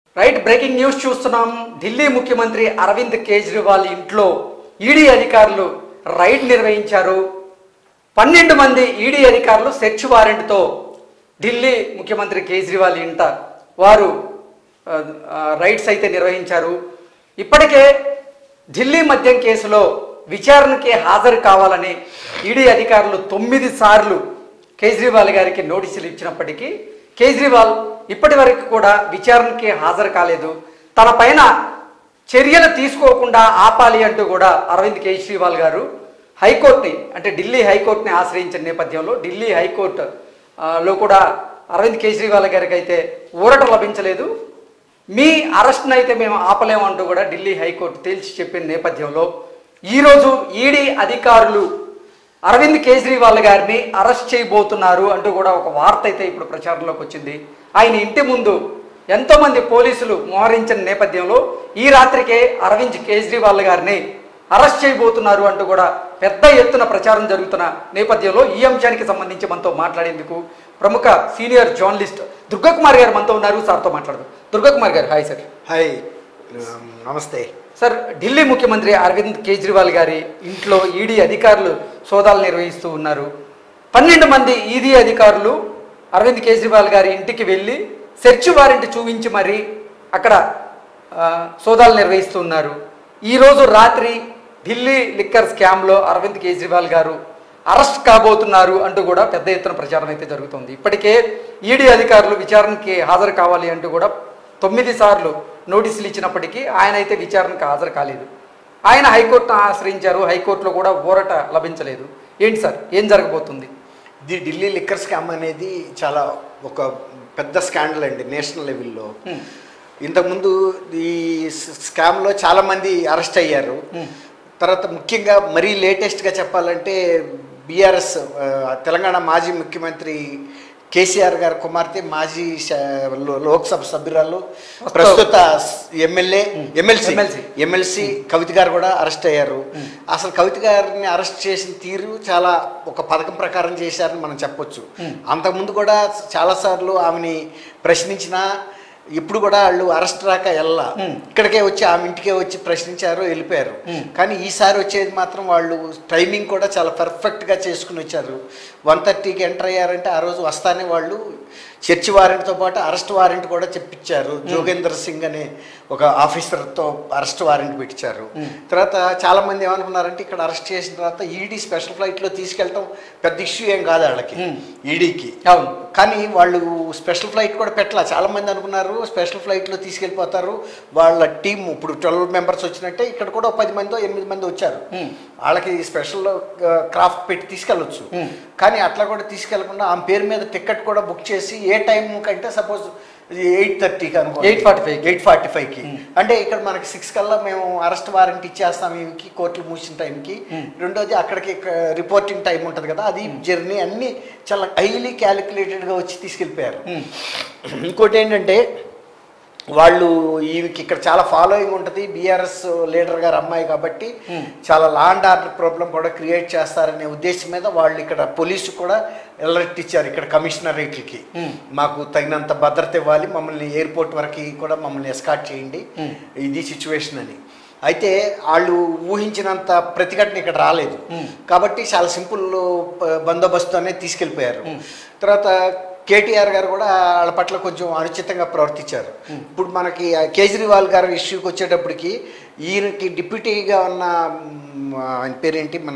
Right breaking news చూస్తున్నాం. ఢిల్లీ ముఖ్యమంత్రి అరవింద్ కేజ్రీవాల్ ఇంట్లో ఈడీ అధికారులు రైడ్ నిర్వహించారు. 12 మంది ఈడీ అధికారులు సెర్చ్ వారెంట్తో ఢిల్లీ ముఖ్యమంత్రి కేజ్రీవాల్ ఇంట వారు రైడ్స్ అయితే నిర్వహించారు. ఇప్పటికే ఢిల్లీ మద్యం కేసులో విచారణకి హాజరు కావాలని ఈడీ అధికారులు 9 సార్లు కేజ్రీవాల్ గారికి నోటీసులు ఇచ్చినప్పటికీ కేజ్రీవాల్ ఇప్పటి వరకు కూడా విచారణకి హాజరు కాలేదు. తన పైన చర్యలు తీసుకోకుండా ఆపాలి అంటూ కూడా అరవింద్ కేజ్రీవాల్ గారు హైకోర్టుని అంటే ఢిల్లీ హైకోర్టుని ఆశ్రయించిన నేపథ్యంలో ఢిల్లీ హైకోర్టులో కూడా అరవింద్ కేజ్రీవాల్ గారికి అయితే ఊరట లభించలేదు. మీ అరెస్ట్ని అయితే మేము ఆపలేమంటూ కూడా ఢిల్లీ హైకోర్టు తేల్చి చెప్పిన నేపథ్యంలో ఈరోజు ఈడీ అధికారులు అరవింద్ కేజ్రీవాల్ గారిని అరెస్ట్ చేయబోతున్నారు అంటూ కూడా ఒక వార్త అయితే ఇప్పుడు ప్రచారంలోకి వచ్చింది. ఆయన ఇంటి ముందు ఎంతోమంది పోలీసులు మోహరించిన నేపథ్యంలో ఈ రాత్రికే అరవింద్ కేజ్రీవాల్ గారిని అరెస్ట్ చేయబోతున్నారు అంటూ కూడా పెద్ద ఎత్తున ప్రచారం జరుగుతున్న నేపథ్యంలో ఈ అంశానికి సంబంధించి మనతో మాట్లాడేందుకు ప్రముఖ సీనియర్ జర్నలిస్ట్ దుర్గాకుమార్ గారు మనతో ఉన్నారు. సార్తో మాట్లాడదు. దుర్గాకుమార్ గారు హాయ్ సార్. హాయ్, నమస్తే సార్. ఢిల్లీ ముఖ్యమంత్రి అరవింద్ కేజ్రీవాల్ గారి ఇంట్లో ఈడీ అధికారులు సోదాలు నిర్వహిస్తూ ఉన్నారు. 12 మంది ఈడీ అధికారులు అరవింద్ కేజ్రీవాల్ గారి ఇంటికి వెళ్ళి సెర్చ్ వారెంట్ చూపించి మరి అక్కడ సోదాలు నిర్వహిస్తూ ఉన్నారు. ఈరోజు రాత్రి ఢిల్లీ లిక్కర్ స్కామ్లో అరవింద్ కేజ్రీవాల్ గారు అరెస్ట్ కాబోతున్నారు అంటూ కూడా పెద్ద ఎత్తున ప్రచారం అయితే జరుగుతుంది. ఇప్పటికే ఈడీ అధికారులు విచారణకి హాజరు కావాలి అంటూ కూడా 9 సార్లు నోటీసులు ఇచ్చినప్పటికీ ఆయన అయితే విచారణకు హాజరు కాలేదు. ఆయన హైకోర్టును ఆశ్రయించారు. హైకోర్టులో కూడా ఊరట లభించలేదు. ఏంటి సార్, ఏం జరగబోతుంది? ది ఢిల్లీ లిక్కర్ స్కామ్ అనేది చాలా ఒక పెద్ద స్కాండల్ అండి నేషనల్ లెవెల్లో. ఇంతకుముందు ఈ స్కామ్లో చాలామంది అరెస్ట్ అయ్యారు. తర్వాత ముఖ్యంగా మరీ లేటెస్ట్గా చెప్పాలంటే బీఆర్ఎస్ తెలంగాణ మాజీ ముఖ్యమంత్రి కేసీఆర్ గారి కుమార్తె మాజీ లోక్సభ సభ్యురాలు ప్రస్తుత ఎమ్మెల్సీ కవిత గారు కూడా అరెస్ట్ అయ్యారు. అసలు కవిత గారిని అరెస్ట్ చేసిన తీరు చాలా ఒక పథకం ప్రకారం చేశారని మనం చెప్పొచ్చు. అంతకుముందు కూడా చాలాసార్లు ఆమెని ప్రశ్నించిన ఇప్పుడు కూడా వాళ్ళు అరెస్ట్ రాక ఇక్కడికే వచ్చి ఆమె ఇంటికే వచ్చి ప్రశ్నించారు, వెళ్ళిపోయారు. కానీ ఈసారి వచ్చేది మాత్రం వాళ్ళు టైమింగ్ కూడా చాలా పర్ఫెక్ట్గా చేసుకుని వచ్చారు. 1:30కి ఎంటర్ అయ్యారంటే ఆ రోజు వస్తానే వాళ్ళు సెర్చ్ వారెంట్తో పాటు అరెస్ట్ వారెంట్ కూడా చెప్పించారు. జోగేందర్ సింగ్ అనే ఒక ఆఫీసర్తో అరెస్ట్ వారెంట్ పెట్టించారు. తర్వాత చాలామంది ఏమనుకున్నారంటే ఇక్కడ అరెస్ట్ చేసిన తర్వాత ఈడీ స్పెషల్ ఫ్లైట్లో తీసుకెళ్ళటం పెద్ద ఇష్యూ ఏం కాదు వాళ్ళకి, ఈడీకి. కానీ వాళ్ళు స్పెషల్ ఫ్లైట్ కూడా పెట్టాల. చాలామంది అనుకున్నారు స్పెషల్ ఫ్లైట్లో తీసుకెళ్ళిపోతారు వాళ్ళ టీం. ఇప్పుడు 12 మెంబర్స్ వచ్చినట్టే ఇక్కడ కూడా 10 మందో 8 మంది వచ్చారు. వాళ్ళకి స్పెషల్ క్రాఫ్ట్ పెట్టి తీసుకెళ్ళొచ్చు. కానీ అట్లా కూడా తీసుకెళ్లకుండా ఆమె పేరు మీద టికెట్ కూడా బుక్ చేసి ఏ టైం కంటే సపోజ్ 8:30కి అనుకో 8:45కి అంటే ఇక్కడ మనకి 6 కల్లా మేము అరెస్ట్ వారెంట్ ఇచ్చేస్తాం ఈమెకి కోర్టులు మూసిన టైంకి. రెండోది అక్కడికి రిపోర్టింగ్ టైం ఉంటుంది కదా, అది జర్నీ అన్నీ చాలా హైలీ క్యాలిక్యులేటెడ్గా వచ్చి తీసుకెళ్ళిపోయారు. ఇంకోటి ఏంటంటే వాళ్ళు ఈమెకి ఇక్కడ చాలా ఫాలోయింగ్ ఉంటుంది. బీఆర్ఎస్ లీడర్ గారు అమ్మాయి కాబట్టి చాలా లా అండ్ ఆర్డర్ ప్రాబ్లం కూడా క్రియేట్ చేస్తారనే ఉద్దేశం మీద వాళ్ళు ఇక్కడ పోలీసు కూడా అలర్ట్ ఇచ్చారు. ఇక్కడ కమిషనరేట్లకి మాకు తగినంత భద్రత ఇవ్వాలి, మమ్మల్ని ఎయిర్పోర్ట్ వరకు కూడా మమ్మల్ని ఎస్కార్ట్ చేయండి, ఇది సిచ్యువేషన్ అని. అయితే వాళ్ళు ఊహించినంత ప్రతిఘటన ఇక్కడ రాలేదు కాబట్టి చాలా సింపుల్ బందోబస్తుతోనే తీసుకెళ్ళిపోయారు. తర్వాత కేటీఆర్ గారు కూడా వాళ్ళ పట్ల కొంచెం అనుచితంగా ప్రవర్తించారు. ఇప్పుడు మనకి కేజ్రీవాల్ గారి ఇష్యూకి వచ్చేటప్పటికి ఈయనకి డిప్యూటీగా ఉన్న ఆయన పేరేంటి మన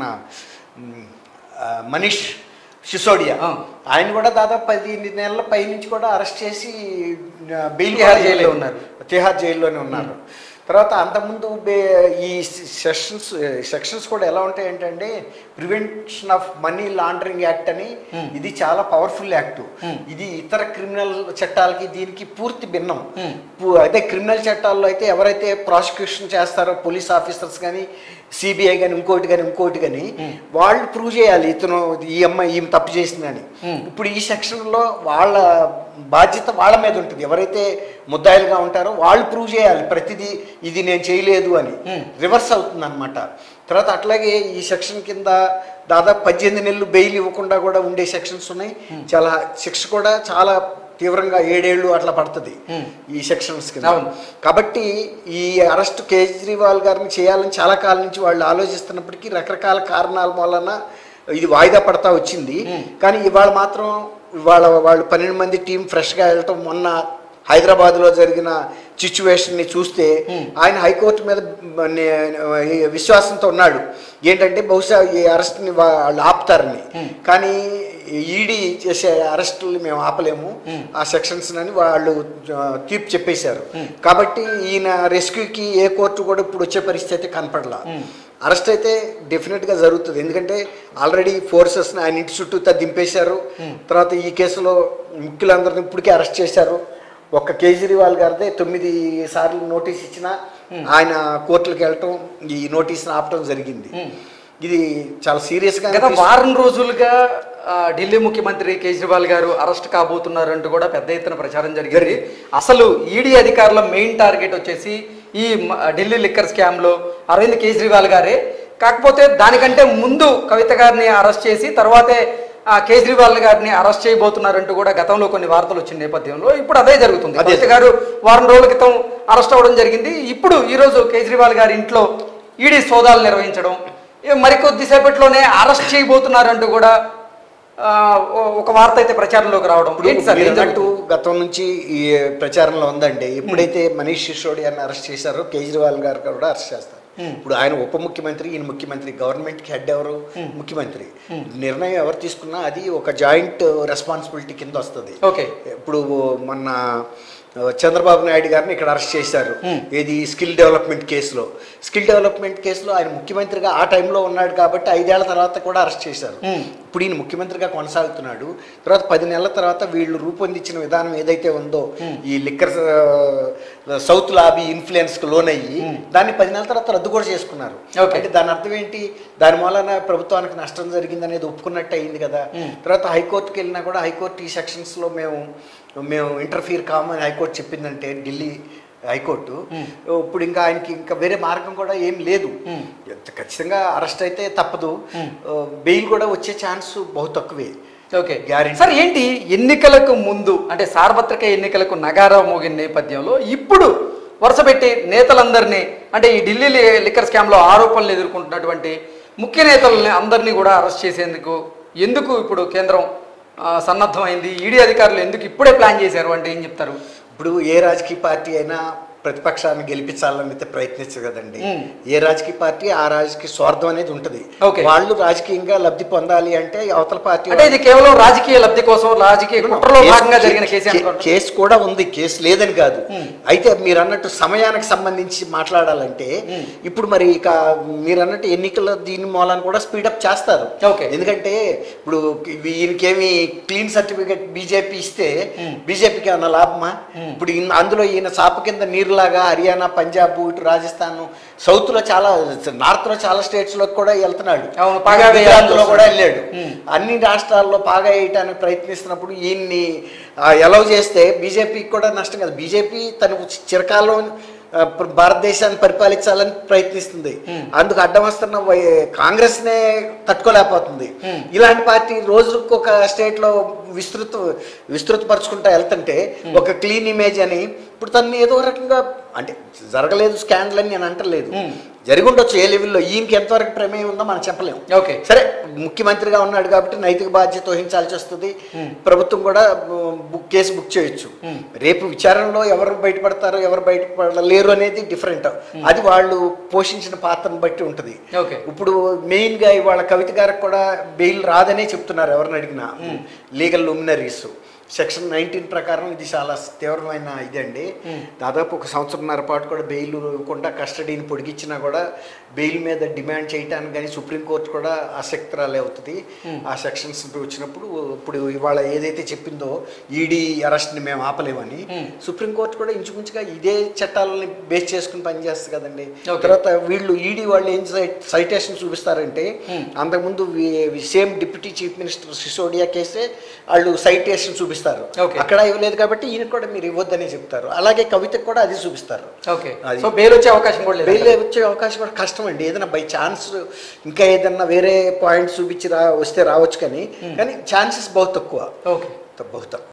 మనీష్ సిసోడియా, ఆయన కూడా దాదాపు 10 నెలల పై నుంచి కూడా అరెస్ట్ చేసి బెయిల్ జైల్లో ఉన్నారు, తిహార్ జైల్లోనే ఉన్నారు. తర్వాత అంతకుముందు ఈ సెక్షన్స్ కూడా ఎలా ఉంటాయి అంటే prevention of money laundering act అని, ఇది చాలా పవర్ఫుల్ యాక్ట్. ఇది ఇతర క్రిమినల్ చట్టాలకి దీనికి పూర్తి భిన్నం. అదే క్రిమినల్ చట్టాల్లో అయితే ఎవరైతే ప్రాసిక్యూషన్ చేస్తారో పోలీస్ ఆఫీసర్స్ కానీ సిబిఐ కానీ ఇంకోటి కానీ వాళ్ళు ప్రూవ్ చేయాలి ఇతను ఈ అమ్మాయి ఈమె తప్పు చేసిందని. ఇప్పుడు ఈ సెక్షన్లో వాళ్ళ బాధ్యత వాళ్ళ మీద ఉంటుంది. ఎవరైతే ముద్దాయిలుగా ఉంటారో వాళ్ళు ప్రూవ్ చేయాలి ప్రతిదీ ఇది నేను చేయలేదు అని. రివర్స్ అవుతుంది అనమాట. తర్వాత అట్లాగే ఈ సెక్షన్ కింద దాదాపు 18 నెలలు బెయిల్ ఇవ్వకుండా కూడా ఉండే సెక్షన్స్ ఉన్నాయి. చాలా శిక్ష కూడా చాలా తీవ్రంగా 7 ఏళ్ళు అట్లా పడుతుంది ఈ సెక్షన్స్ కింద. కాబట్టి ఈ అరెస్ట్ కేజ్రీవాల్ గారిని చేయాలని చాలా కాలం నుంచి వాళ్ళు ఆలోచిస్తున్నప్పటికీ రకరకాల కారణాల వలన ఇది వాయిదా పడతా వచ్చింది. కానీ ఇవాళ మాత్రం వాళ్ళు 12 మంది టీం ఫ్రెష్గా వెళ్ళటం, మొన్న హైదరాబాద్లో జరిగిన సిచ్యువేషన్ని చూస్తే ఆయన హైకోర్టు మీద విశ్వాసంతో ఉన్నాడు. ఏంటంటే బహుశా ఈ అరెస్ట్ని వాళ్ళు ఆపుతారని. కానీ ఈడీ చేసే అరెస్టుల్ని మేము ఆపలేము ఆ సెక్షన్స్ అని వాళ్ళు తీర్పు చెప్పేశారు. కాబట్టి ఈయన రెస్క్యూకి ఏ కోర్టు కూడా ఇప్పుడు వచ్చే పరిస్థితి కనపడలా. అరెస్ట్ అయితే డెఫినెట్గా జరుగుతుంది. ఎందుకంటే ఆల్రెడీ ఫోర్సెస్ని ఆయన ఇంటి చుట్టూ దింపేశారు. తర్వాత ఈ కేసులో ముఖ్యులందరినీ ఇప్పటికే అరెస్ట్ చేశారు. ఒక్క కేజ్రీవాల్ గారిదే 9 సార్లు నోటీస్ ఇచ్చినా ఆయన కోర్టులకు వెళ్ళటం, ఈ నోటీస్ని ఆపటం జరిగింది. ఇది చాలా సీరియస్గా. గత వారం రోజులుగా ఢిల్లీ ముఖ్యమంత్రి కేజ్రీవాల్ గారు అరెస్ట్ కాబోతున్నారంటూ కూడా పెద్ద ఎత్తున ప్రచారం జరిగింది. అసలు ఈడీ అధికారుల మెయిన్ టార్గెట్ వచ్చేసి ఈ ఢిల్లీ లిక్కర్ స్కామ్లో అరవింద్ కేజ్రీవాల్ గారే. కాకపోతే దానికంటే ముందు కవిత గారిని అరెస్ట్ చేసి తర్వాతే కేజ్రీవాల్ గారిని అరెస్ట్ చేయబోతున్నారంటూ కూడా గతంలో కొన్ని వార్తలు వచ్చిన నేపథ్యంలో ఇప్పుడు అదే జరుగుతుంది. కవిత గారు వారం రోజుల క్రితం అరెస్ట్ అవ్వడం జరిగింది. ఇప్పుడు ఈరోజు కేజ్రీవాల్ గారి ఇంట్లో ఈడీ సోదాలు నిర్వహించడం, మరికొద్దిసేపట్లోనే అరెస్ట్ చేయబోతున్నారంటూ కూడా ఒక వార్త అయితే ప్రచారంలోకి రావడం. గతం నుంచి ఈ ప్రచారంలో ఉందండి. ఎప్పుడైతే మనీష్ సిసోడియాని అరెస్ట్ చేశారో కేజ్రీవాల్ గారు కూడా అరెస్ట్ చేస్తారు. ఇప్పుడు ఆయన ఉప ముఖ్యమంత్రి, ఈయన ముఖ్యమంత్రి. గవర్నమెంట్కి హెడ్ ఎవరు? ముఖ్యమంత్రి. నిర్ణయం ఎవరు తీసుకున్నా అది ఒక జాయింట్ రెస్పాన్సిబిలిటీ కింద వస్తుంది. ఇప్పుడు మొన్న చంద్రబాబు నాయుడు గారిని ఇక్కడ అరెస్ట్ చేశారు. ఏది స్కిల్ డెవలప్మెంట్ కేసులో ఆయన ముఖ్యమంత్రిగా ఆ టైంలో ఉన్నాడు కాబట్టి 5 ఏళ్ల తర్వాత కూడా అరెస్ట్ చేశారు. ఇప్పుడు ఈయన ముఖ్యమంత్రిగా కొనసాగుతున్నాడు. తర్వాత 10 నెలల తర్వాత వీళ్ళు రూపొందించిన విధానం ఏదైతే ఉందో, ఈ లిక్కర్ సౌత్ లాబీ ఇన్ఫ్లుయెన్స్కి లోనయ్యి దాన్ని 10 నెలల తర్వాత రద్దు కూడా చేసుకున్నారు. అంటే దాని అర్థం ఏంటి? దాని వలన ప్రభుత్వానికి నష్టం జరిగింది అనేది ఒప్పుకున్నట్టు అయింది కదా. తర్వాత హైకోర్టుకి వెళ్ళినా కూడా హైకోర్టు ఈ సెక్షన్స్లో మేము ఇంటర్ఫీర్ కామని హైకోర్టు చెప్పిందంటే, ఢిల్లీ హైకోర్టు, ఇప్పుడు ఇంకా ఆయనకి ఇంకా వేరే మార్గం కూడా ఏం లేదు. ఖచ్చితంగా అరెస్ట్ అయితే తప్పదు. బెయిల్ కూడా వచ్చే ఛాన్స్ బహు తక్కువే. సార్ ఏంటి, ఎన్నికలకు ముందు అంటే సార్వత్రిక ఎన్నికలకు నగారా మోగిన నేపథ్యంలో ఇప్పుడు వరుసపెట్టి నేతలందరినీ, అంటే ఈ ఢిల్లీ లిక్కర్ స్కామ్లో ఆరోపణలు ఎదుర్కొంటున్నటువంటి ముఖ్య నేతలని అందరినీ కూడా అరెస్ట్ చేసేందుకు ఎందుకు ఇప్పుడు కేంద్రం సన్నద్ధమైంది? ఈడీ అధికారులు ఎందుకు ఇప్పుడే ప్లాన్ చేశారు అంటే ఏం చెప్తారు? ఇప్పుడు ఏ రాజకీయ పార్టీ అయినా ప్రతిపక్షాన్ని గెలిపించాలని అయితే ప్రయత్నించదు కదండి. ఏ రాజకీయ పార్టీ ఆ రాజకీయ స్వార్థం అనేది ఉంటుంది. వాళ్ళు రాజకీయంగా లబ్ధి పొందాలి అంటే అవతల పార్టీ, అంటే ఇది కేవలం రాజకీయ లబ్ధి కోసం రాజకీయ కుట్రలో భాగంగా జరిగిన కేసు కూడా ఉంది. కేసు లేదని కాదు. అయితే మీరు అన్నట్టు సమయానికి సంబంధించి మాట్లాడాలంటే ఇప్పుడు మరి ఇక మీరు అన్నట్టు ఎన్నికల దీని మూలాన్ని కూడా స్పీడప్ చేస్తారు. ఎందుకంటే ఇప్పుడు ఈయనకేమి క్లీన్ సర్టిఫికేట్ బీజేపీ ఇస్తే బీజేపీకి ఏమన్నా లాభమా? ఇప్పుడు అందులో ఈయన చాప కింద నీరు లాగా హర్యానా, పంజాబ్, ఇటు రాజస్థాన్, సౌత్ లో చాలా, నార్త్ లో చాలా స్టేట్స్ లో కూడా వెళ్తున్నాడు. గుజరాత్లో కూడా వెళ్ళాడు. అన్ని రాష్ట్రాల్లో పాగా వేయటానికి ప్రయత్నిస్తున్నప్పుడు ఈయన్ని ఎలవ్ చేస్తే బీజేపీకి కూడా నష్టం కదా. బీజేపీ తన చిరకాలం భారతదేశాన్ని పరిపాలించాలని ప్రయత్నిస్తుంది. అందుకు అడ్డం వస్తున్న కాంగ్రెస్ నే తట్టుకోలేకపోతుంది. ఇలాంటి పార్టీ రోజుకు ఒక స్టేట్ లో విస్తృతపరచుకుంటా వెళ్తుంటే ఒక క్లీన్ ఇమేజ్ అని ఇప్పుడు తను ఏదో రకంగా, అంటే జరగలేదు స్కాండల్ అని నేను అంటలేదు, జరిగి ఉండొచ్చు ఏ లెవెల్లో. ఈయనకి ఎంతవరకు ప్రమేయం ఉందో మనం చెప్పలేము. సరే, ముఖ్యమంత్రిగా ఉన్నాడు కాబట్టి నైతిక బాధ్యత వహించాల్సి వస్తుంది. ప్రభుత్వం కూడా కేసు బుక్ చేయొచ్చు. రేపు విచారణలో ఎవరు బయటపడతారో ఎవరు బయటపడలేరు అనేది డిఫరెంట్. అది వాళ్ళు పోషించిన పాత్రను బట్టి ఉంటుంది. ఇప్పుడు మెయిన్ గా ఇవాళ కవిత గారికి కూడా బెయిల్ రాదనే చెప్తున్నారు ఎవరిని అడిగినా లీగల్ లూమినరీస్. సెక్షన్ 19 ప్రకారం ఇది చాలా తీవ్రమైన ఇదండి. దాదాపు 1 సంవత్సరంన్నర పాటు కూడా బెయిల్ ఇవ్వకుండా కస్టడీని పొడిగించినా కూడా బెయిల్ మీద డిమాండ్ చేయడానికి కానీ సుప్రీంకోర్టు కూడా ఆసక్తిరాలే అవుతుంది. ఆ సెక్షన్స్ వచ్చినప్పుడు ఇప్పుడు ఇవాళ ఏదైతే చెప్పిందో ఈడీ అరెస్ట్ని మేము ఆపలేమని, సుప్రీంకోర్టు కూడా ఇంచుమించుగా ఇదే చట్టాలని బేస్ చేసుకుని పనిచేస్తుంది కదండి. తర్వాత వీళ్ళు ఈడీ వాళ్ళు ఏం సైటేషన్ చూపిస్తారంటే, అంతకుముందు same deputy chief minister Sisodia కేసే వాళ్ళు సైటేషన్ చూపిస్తారు. అక్కడ ఇవ్వలేదు కాబట్టి ఈయన కూడా మీరు ఇవ్వద్దని చెప్తారు. అలాగే కవితకు కూడా అది చూపిస్తారు. బెయిల్ వచ్చే అవకాశం కూడా బెయిల్ వచ్చే అవకాశం కూడా కష్టం అండి. ఏదైనా బై ఛాన్స్ ఇంకా ఏదన్నా వేరే పాయింట్ చూపించి వస్తే రావచ్చు, కానీ ఛాన్సెస్ బహు తక్కువ.